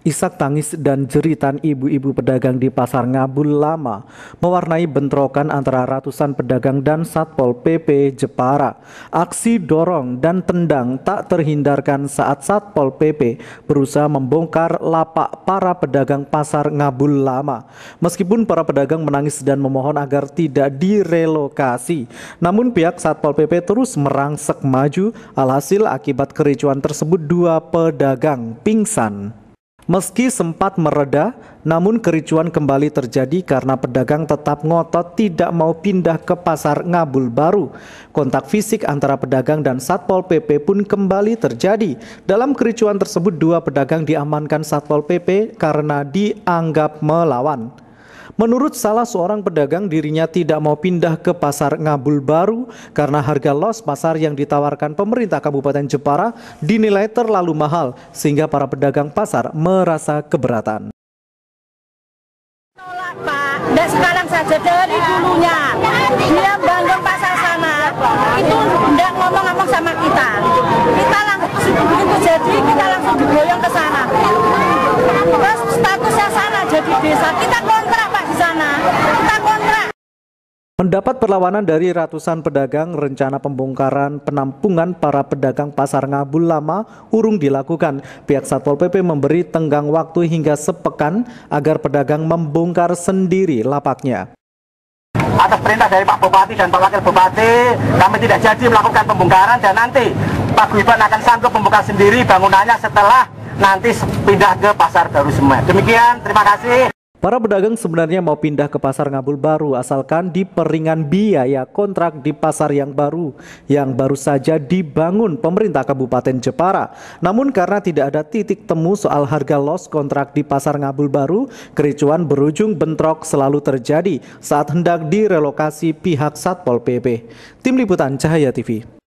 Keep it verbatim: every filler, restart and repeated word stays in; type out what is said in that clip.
Isak tangis dan jeritan ibu-ibu pedagang di Pasar Ngabul Lama mewarnai bentrokan antara ratusan pedagang dan Satpol P P Jepara. Aksi dorong dan tendang tak terhindarkan saat Satpol P P berusaha membongkar lapak para pedagang Pasar Ngabul Lama. Meskipun para pedagang menangis dan memohon agar tidak direlokasi, namun pihak Satpol P P terus merangsek maju. Alhasil akibat kericuan tersebut dua pedagang pingsan. Meski sempat mereda, namun kericuan kembali terjadi karena pedagang tetap ngotot tidak mau pindah ke Pasar Ngabul Baru. Kontak fisik antara pedagang dan Satpol P P pun kembali terjadi. Dalam kericuan tersebut, dua pedagang diamankan Satpol P P karena dianggap melawan. Menurut salah seorang pedagang, dirinya tidak mau pindah ke Pasar Ngabul Baru karena harga los pasar yang ditawarkan pemerintah Kabupaten Jepara dinilai terlalu mahal sehingga para pedagang pasar merasa keberatan. Tolak Pak, dan sekarang saja dari dulunya dia bangun pasar sana itu tidak ngomong-ngomong sama kita. Kita langsung begitu jadi kita langsung digoyong ke sana. Terus statusnya sana jadi desa, kita kontrak Pak di sana, kita kontrak. Mendapat perlawanan dari ratusan pedagang, rencana pembongkaran penampungan para pedagang Pasar Ngabul Lama urung dilakukan. Pihak Satpol P P memberi tenggang waktu hingga sepekan agar pedagang membongkar sendiri lapaknya. Atas perintah dari Pak Bupati dan Pak Wakil Bupati, kami tidak jadi melakukan pembongkaran dan nanti Pak Guyban akan sanggup membuka sendiri bangunannya setelah nanti pindah ke Pasar Baru semua. Demikian, terima kasih. Para pedagang sebenarnya mau pindah ke Pasar Ngabul Baru asalkan diperingan biaya kontrak di pasar yang baru yang baru saja dibangun pemerintah Kabupaten Jepara. Namun karena tidak ada titik temu soal harga los kontrak di Pasar Ngabul Baru, kericuan berujung bentrok selalu terjadi saat hendak direlokasi pihak Satpol P P. Tim Liputan Cahaya T V.